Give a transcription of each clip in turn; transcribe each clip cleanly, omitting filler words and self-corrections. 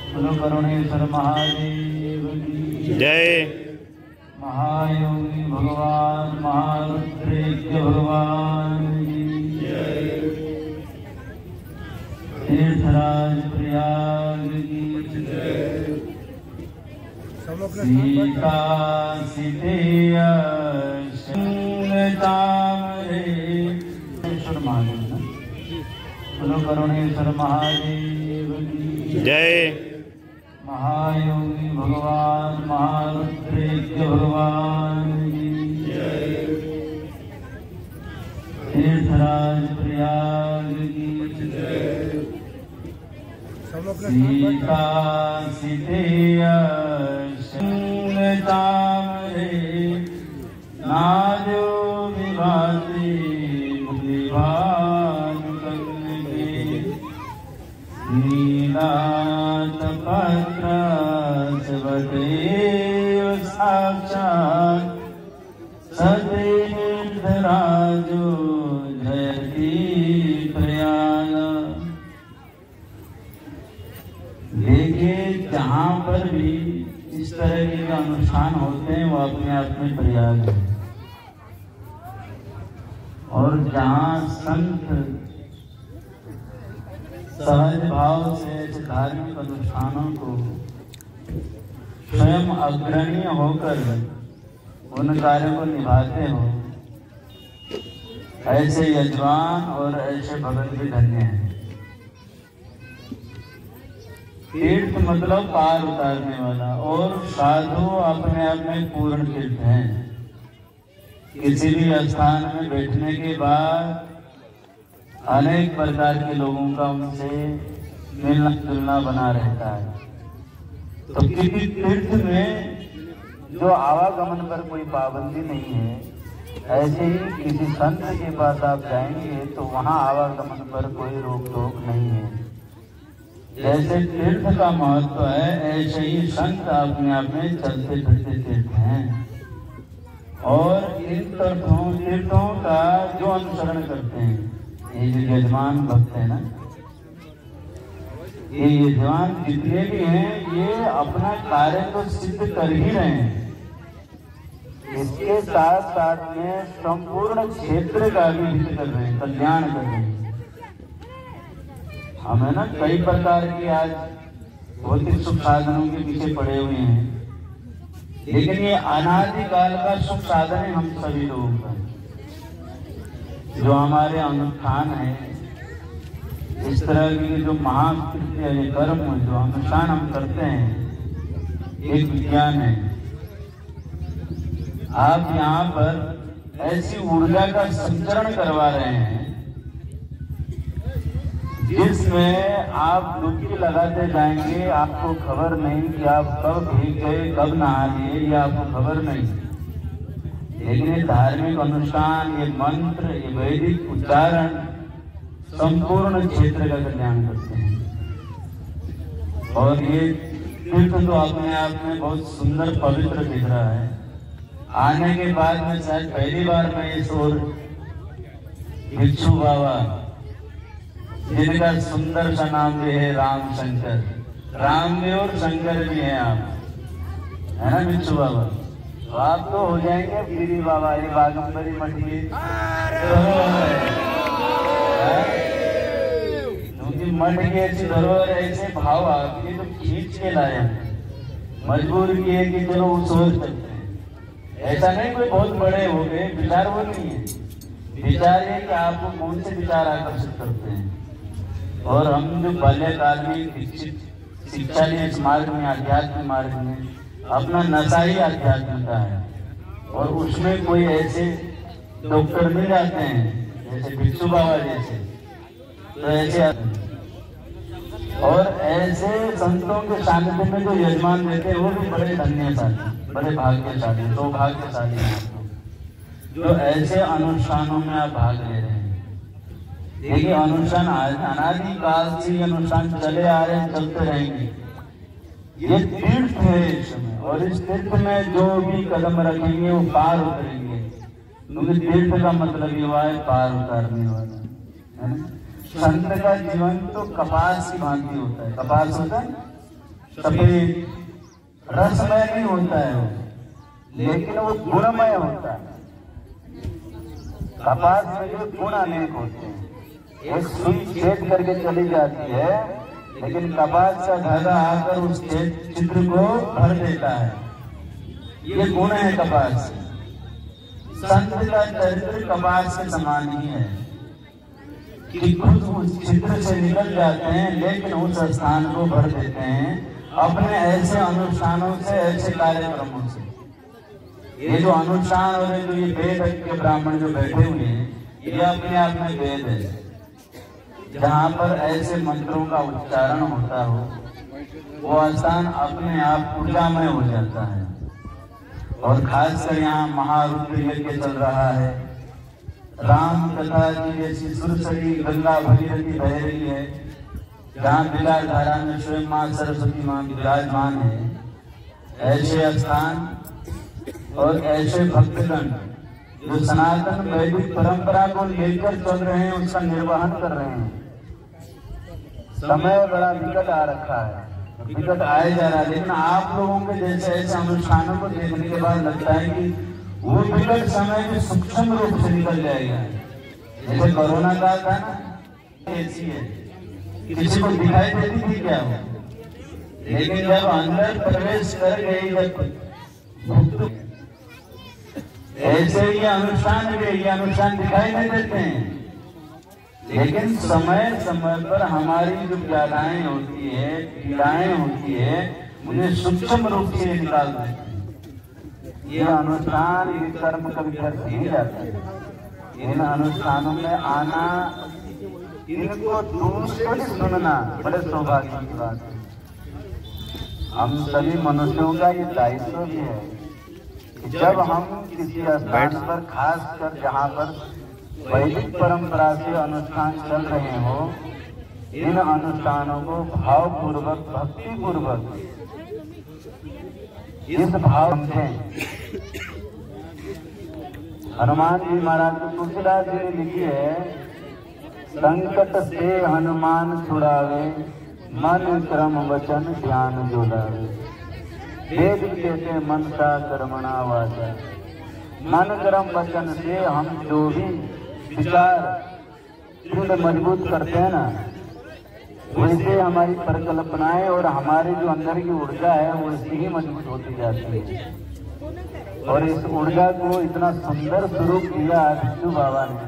बोलो करुणेश्वर महादेव की जय। महायोगी भगवान महारुद्रेश्वर भगवान की जय। तीर्थराज प्रयाग की जय। सीता सीतेय तामरे महादेव। बोलो करुणेश्वर महादेव की जय। महायोगी भगवान महारुद्रेश्वर भगवान की जय। तीर्थराज प्रयाग की जय। सीता सीतेय तामरे नाजो विभाति विभान कन्नगे नीलात पत्र सवदेव साक्षात् सतीर्थराजो जयति प्रयाग। देखिए जहाँ पर भी इस तरह के जो अनुष्ठान होते हैं वो अपने आप में प्रयाग है। और जहाँ संत सहज भाव से ऐसे धार्मिक अनुष्ठानों को स्वयं अग्रणी होकर उन कार्यों को निभाते हो, ऐसे यजमान और ऐसे भगत भी धन्य हैं। तीर्थ मतलब पार उतारने वाला, और साधु अपने आप में पूर्ण तीर्थ हैं। किसी भी स्थान में बैठने के बाद अनेक प्रकार के लोगों का उनसे मिलना जुलना बना रहता है। तो किसी तीर्थ में जो आवागमन पर कोई पाबंदी नहीं है, ऐसे ही किसी संत के पास आप जाएंगे तो वहाँ आवागमन पर कोई रोक टोक नहीं है। जैसे तीर्थ का महत्व है, ऐसे ही संत अपने आप में चलते फिरते तीर्थ हैं। और इन तीर्थों का जो अनुसरण करते हैं, ये जो यजमान भक्त है ना, ये यजमान जितने भी हैं ये अपना कार्य तो सिद्ध कर ही रहे हैं, इसके साथ साथ में संपूर्ण क्षेत्र का भी हित कर रहे हैं, कल्याण कर रहे हैं। हम है ना कई प्रकार की आज भौतिक सुख साधनों के पीछे पड़े हुए हैं, लेकिन ये अनादिकाल का सुख साधन है हम सभी लोगों का। जो हमारे अनुष्ठान है, इस तरह के जो महाकृत्य है, कर्म जो अनुष्ठान हम करते हैं, एक विज्ञान है। आप यहाँ पर ऐसी ऊर्जा का संचरण करवा रहे हैं जिसमें आप डुबकी लगाते जाएंगे, आपको खबर नहीं कि आप कब भीग गए, कब नहा लिए, ये आपको खबर नहीं। लेकिन ये धार्मिक अनुष्ठान, ये मंत्र, ये वैदिक उच्चारण संपूर्ण क्षेत्र का कल्याण करते हैं। और ये तीर्थ तो अपने आप में बहुत सुंदर पवित्र दिख रहा है। आने के बाद में शायद पहली बार मैं इस ओर भिक्षु बाबा, जिनका सुंदर सा नाम भी है राम शंकर, राम भी और शंकर भी हैं आप, है ना भिक्षु बाबा? तो आप तो हो जाएंगे गिरी बाबा, ये बागंबरी मठ की क्योंकि मठ की ऐसी धरोहर, ऐसे भाव आपके तो खींच के लाए, मजबूर किए कि चलो वो सोच सकते हैं। ऐसा नहीं कोई बहुत बड़े हो गए, विचार वो नहीं है, विचार है कि आपको कौन से विचार आकर्षित करते हैं। और हम जो बाल्यकाल में शिक्षा लिए इस मार्ग में, आध्यात्मिक मार्ग में, अपना नशा ही आध्यात्मिकता है। और उसमें कोई ऐसे डॉक्टर मिल जाते हैं जैसे भिक्षु बाबा जैसे, तो ऐसे और ऐसे संतों के सानिध्य में जो यजमान रहते हैं वो भी बड़े धन्यशाली, बड़े भाग्यशाली, सौभाग्यशाली हैं जो ऐसे अनुष्ठानों में आप भाग ले रहे हैं। देखिए अनुष्ठान अनादिकाल से अनुष्ठान चले आ रहे हैं, चलते रहेंगे। ये तीर्थ है इस समय, और इस तीर्थ में जो भी कदम रखेंगे वो पार उतरेंगे, क्योंकि तीर्थ का मतलब ये हुआ है पार उतारने वाला, है ना। संत का जीवन तो कपास की भांति होता है। कपास होता है, सफेद रसमय नहीं होता है वो, लेकिन वो गुणमय होता है। कपास में जो गुण अनेक होते हैं, एक सुई छेद करके चली जाती है, लेकिन कपास का धागा आकर उस चित्र को भर देता है। ये गुण है कपास। संत का चरित्र कपास के समान ही है कि खुद उस चित्र से निकल जाते हैं, लेकिन उस स्थान को भर देते हैं अपने ऐसे अनुष्ठानों से, ऐसे कार्यक्रमों से। ये जो अनुष्ठान और जो ये वेद के ब्राह्मण जो बैठे हुए हैं, ये अपने आप में वेद है। जहाँ पर ऐसे मंत्रों का उच्चारण होता हो, वो स्थान अपने आप ऊर्जामय हो जाता है। और खासकर यहाँ महारुद्र यज्ञ चल रहा है, राम कथा की जैसी सुरसरी गंगा भगीरथी बह रही है, जहाँ विलास धारा में स्वयं माँ सरस्वती माँ विराजमान है। ऐसे स्थान और ऐसे भक्तगण जो सनातन वैदिक परंपरा को लेकर चल रहे हैं, उसका निर्वहन कर रहे हैं। समय बड़ा विकट आ रखा है, विकट आए जा रहा है, लेकिन आप लोगों के जैसे ऐसे अनुष्ठानों को देखने के बाद लगता है कि वो विकट समय भी सूक्ष्म रूप से निकल जाएगा। जैसे कोरोना का था ना, ऐसी है, किसी को दिखाई देती थी क्या वो, लेकिन जब अंदर प्रवेश कर गई, जब ऐसे ये अनुष्ठान भी, ये अनुष्ठान दिखाई नहीं देते हैं, लेकिन समय समय पर हमारी जो व्याधाएं होती है, पीड़ाएं होती है, मुझे सूक्ष्म रूप से निकाल देते हैं। ये अनुष्ठान, ये कर्म कभी व्यर्थ नहीं जाता है। इन अनुष्ठानों में आना, इनको दूसरों से सुनना बड़े सौभाग्य की बात है। हम सभी मनुष्यों का ये दायित्व भी है कि जब हम किसी स्थान पर, खास कर जहाँ पर वैदिक परंपरा से अनुष्ठान चल रहे हो, इन अनुष्ठानों को भावपूर्वक, भक्ति पूर्वक, इस भाव समझें। हनुमान जी महाराज को तुलसीदास जी ने लिखी है, संकट से हनुमान छुड़ावे, मन क्रम वचन ध्यान जोड़ावे। वेद कहते मनसा कर्मणा वाचा। मन क्रम वचन से हम जो भी विचार दृढ़ मजबूत करते हैं ना, वैसे हमारी परिकल्पनाएं और हमारी जो अंदर की ऊर्जा है वो इससे ही मजबूत होती जाती है। और इस ऊर्जा को इतना सुंदर स्वरूप दिया विष्णु बाबा ने,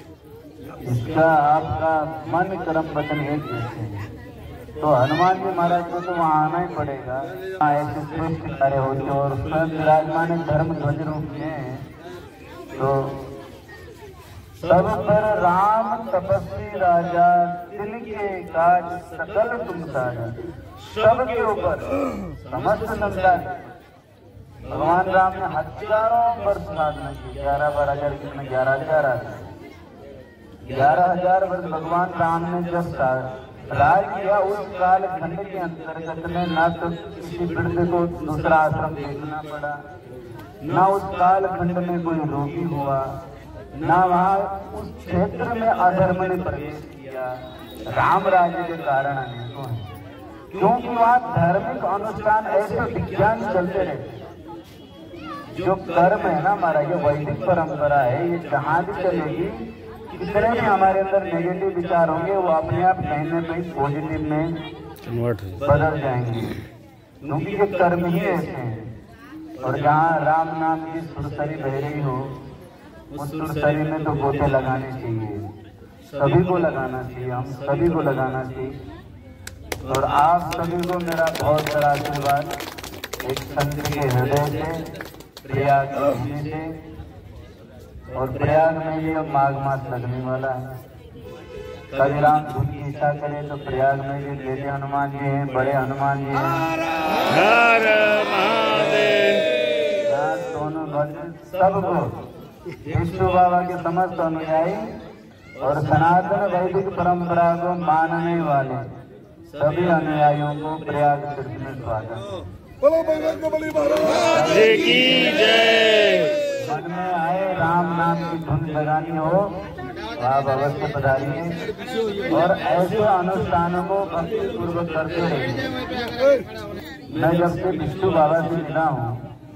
इसका आपका मन कर्म वचन एक जैसे हैं। तो हनुमान जी महाराज को तो वहाँ आना ही पड़ेगा। ऐसे श्रेष्ठ कार्य होते और स्वयं विराजमान धर्म ध्वज रूप में। तो सब पर राम तपस्वी राजा, तिनके काज सकल तुम साजा। सबके ऊपर समस्त संसार, भगवान राम ने हजारों वर्ष साधना की। 11,000 कितने, 11,000 11,000 वर्ष भगवान राम ने जब राज किया, उस काल खंड के अंतर्गत में न तो किसी वृद्ध को दूसरा आश्रम देखना पड़ा, न उस काल खंड में कोई रोगी हुआ, न वहाँ उस क्षेत्र में अधर्म ने प्रवेश किया। राम राज्य के कारण अनेकों हैं, क्योंकि वहाँ धार्मिक अनुष्ठान ऐसे विज्ञान चलते रहते। जो कर्म है ना हमारा, ये वैदिक परंपरा है, ये जहाँ भी चलेगी, कितने भी हमारे अंदर नेगेटिव विचार होंगे, वो अपने आप कहीं न कहीं पॉजिटिव में बदल जाएंगे, क्योंकि ये कर्म ही ऐसे हैं। और जहाँ राम नाम की सुरसरी बह रही हो, उस सुरसरी में तो गोते लगाने चाहिए, सभी को लगाना चाहिए, हम सभी को लगाना चाहिए। और आप सभी को मेरा बहुत सारा आशीर्वाद एक संत के हृदय से, प्रयाग से। और प्रयाग में ये माघ मास लगने वाला है। कभी राम धुन की इच्छा करे तो प्रयाग में ये लेते हनुमान जी हैं, बड़े हनुमान जी हैं, दोनों भक्त सबको विष्णु बाबा के समस्त अनुयायी और सनातन वैदिक परंपरा को मानने वाले सभी अनुयायियों को प्रयाग तीर्थ में स्वागत। मन में आए राम नाम की धुन लगानी हो तो आप अवश्य पधारिए और ऐसे अनुष्ठानों को भक्ति पूर्वक करते रहिए। मैं जब से विष्णु बाबा से मिला हूँ,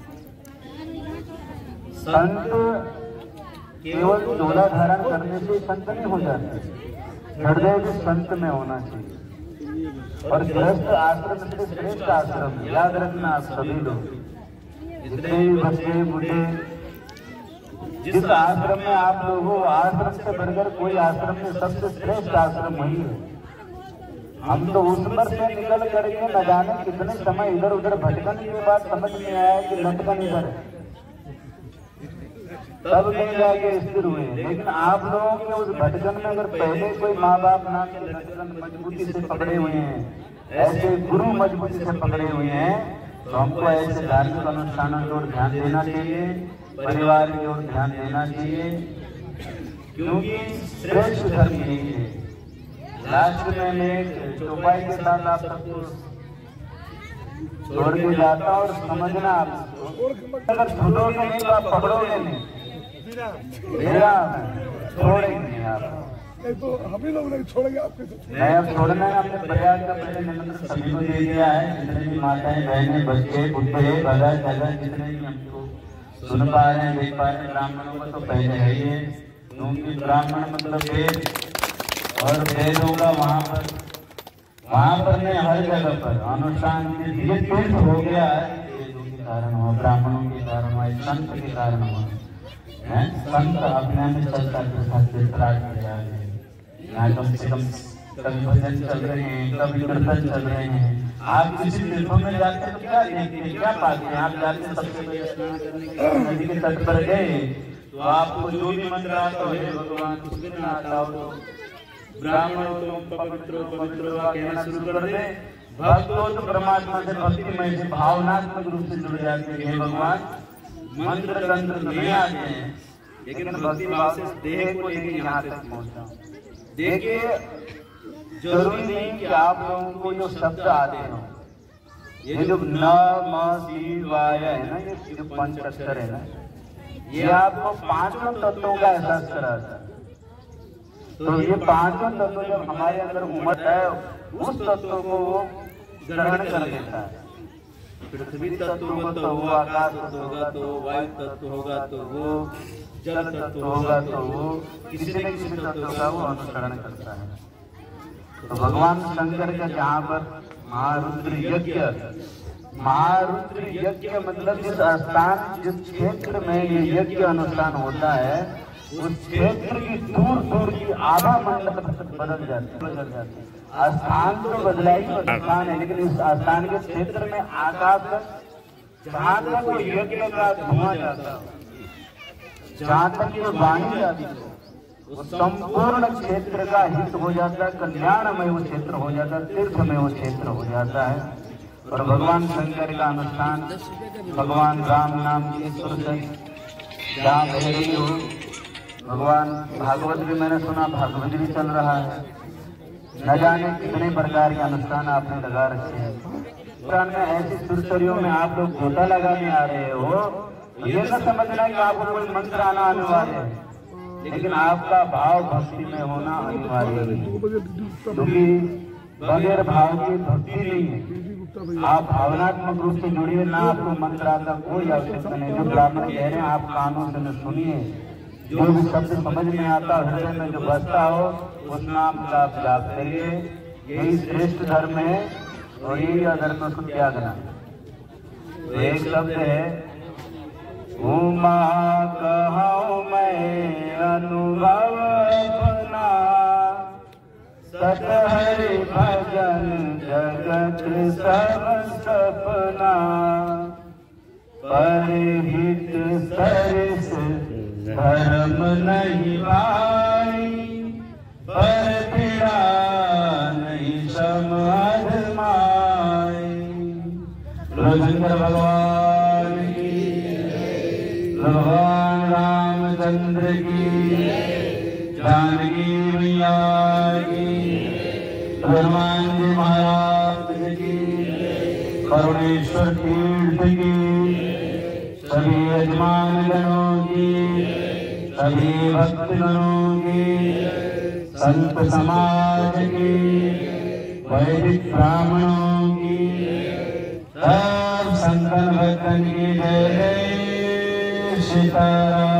संत केवल डोला धारण करने से संत नहीं हो जाते, हृदय भी संत में होना चाहिए। और गृहस्थ आश्रम से श्रेष्ठ आश्रम, याद रखना आप सभी लोग, जितने भी बच्चे बूढ़े, जिस आश्रम में आप लोग हो, आश्रम से बढ़कर कोई आश्रम में सबसे श्रेष्ठ आश्रम वही है। हम तो उस पर से निकल करके न जाने कितने समय इधर उधर भटकने के बाद समझ में आया कि लटकन इधर है, तब कहीं जाके स्थिर हुए। लेकिन आप लोगों के उस भटकन में अगर पहले कोई माँ बाप ना के लटकन मजबूती से पकड़े हुए हैं, ऐसे गुरु मजबूती से पकड़े हुए हैं, तो हमको ऐसे धार्मिक अनुष्ठानों की ओर ध्यान देना चाहिए, परिवार की ओर ध्यान देना चाहिए, क्योंकि श्रेष्ठ धर्म यही है। लास्ट में मैं एक चौपाई के साथ आप सबको छोड़ के जाता और समझना, आप अगर छूटोगे नहीं तो आप पकड़ोगे नहीं, मेरा छोड़ेंगे नहीं आप, तो हम ही लोग नहीं छोड़ेंगे आपके। मैं अब छोड़ना है। हमने प्रयाग का पहले निमंत्रण सभी को दे दिया है, जितने भी माताएं बहनें बच्चे बुढ़े भगत जगह जितने भी हमको सुन पा रहे हैं देख पा रहे हैं, ब्राह्मणों को तो पहले है ही, क्योंकि ब्राह्मण मतलब वेद, और वेद होगा वहाँ पर नहीं, हर जगह पर अनुष्ठान ये तीर्थ हो गया है, वेदों के कारण हुआ, ब्राह्मणों के कारण हुआ, संत के कारण हुआ है। संत अपने में चलता यहाँ कम से कम कभी भजन चल रहे हैं, कभी कीर्तन चल रहे हैं। आप किसी तीर्थों में जाते हैं तो क्या देखते हैं, क्या पाते हैं? आप जाते हैं सबसे पहले स्नान करने के लिए नदी के तट पर गए, तो आपको जो भी मंत्र आता हो, हे भगवान, कुछ भी ना आता हो तो ब्राह्मण तो पवित्र कहना शुरू कर दे। भक्त हो तो परमात्मा से भक्तिमय से भावनात्मक रूप से जुड़ जाते हैं। हे भगवान, मंत्र तंत्र नहीं आते हैं, लेकिन भक्ति भाव से देह को लेकर यहाँ तक पहुँचा। देखिए, जरूरी नहीं कि आप लोगों को जो शब्द आते हो, ये जो नमः शिवाय है ना, ये जो पंच अक्षर है ना, ये आपको पांचों तत्वों का एहसास कराता है। तो ये पांचों तत्व जब हमारे अंदर उमड़ता है, उस तत्व को वो ग्रहण कर लेता है। पृथ्वी तत्व होगा तो वो, आकाश तत्व होगा तो वो, वायु तत्व होगा तो वो, जल तत्व होगा तो वो, किसी न किसी तत्व का वो अनुसरण करता है। तो भगवान शंकर का जहाँ पर महारुद्र यज्ञ मतलब जिस स्थान, जिस क्षेत्र में ये यज्ञ अनुष्ठान होता है, उस क्षेत्र की दूर दूर की आभा मंडल बदल जाती है। स्थान तो बदला ही स्थान है, लेकिन इस स्थान के क्षेत्र में आकाश तक जहाँ तक वो यज्ञ का धुआं जाता है, जहाँ तक ये वाणी जाती है, वो संपूर्ण क्षेत्र का हित हो जाता है, कल्याणमय वो क्षेत्र हो जाता है, तीर्थमय वो क्षेत्र हो जाता है। और भगवान शंकर का अनुष्ठान भगवान राम नाम की सुर से जहाँ भैरवी हो, भगवान भागवत भी मैंने सुना, भागवत भी चल रहा है, न जाने कितने प्रकार के अनुष्ठान आपने लगा रखे हैं। पुराण में ऐसी सुरसरियों में आप लोग गोता लगाने आ रहे हो, ये न समझना कि आपको कोई मंत्र आना अनिवार्य है, लेकिन आपका भाव भक्ति में होना अनिवार्य है, क्योंकि बगैर भाव की भक्ति नहीं है। आप भावनात्मक रूप से जुड़िए, ना आपको मंत्र आता कोई आवश्यकता नहीं। जो ब्राह्मण कह रहे हैं आप कानों से सुनिए, जो भी शब्द समझ में आता हृदय में जो बसता हो, उस नाम का आप जाप करिए। यही श्रेष्ठ धर्म है और यही अधर्म को त्यागना। तो एक शब्द है, उमा कहूँ मैं अनुभव अपना, सत हरि भजन जगत सब सपना, परहित सरस धर्म नहीं भाई, पर पीड़ा नहीं समाध माई। शंकर भगवान की, भगवान रामचंद्र की, जानकी मैया की, हनुमान जी महाराज की, करुणेश्वर तीर्थ की, सभी यजमान जनों की, सभी भक्तगणों की, संत समाज की, वैदिक ब्राह्मणों की, लखन की जय जय सीताराम।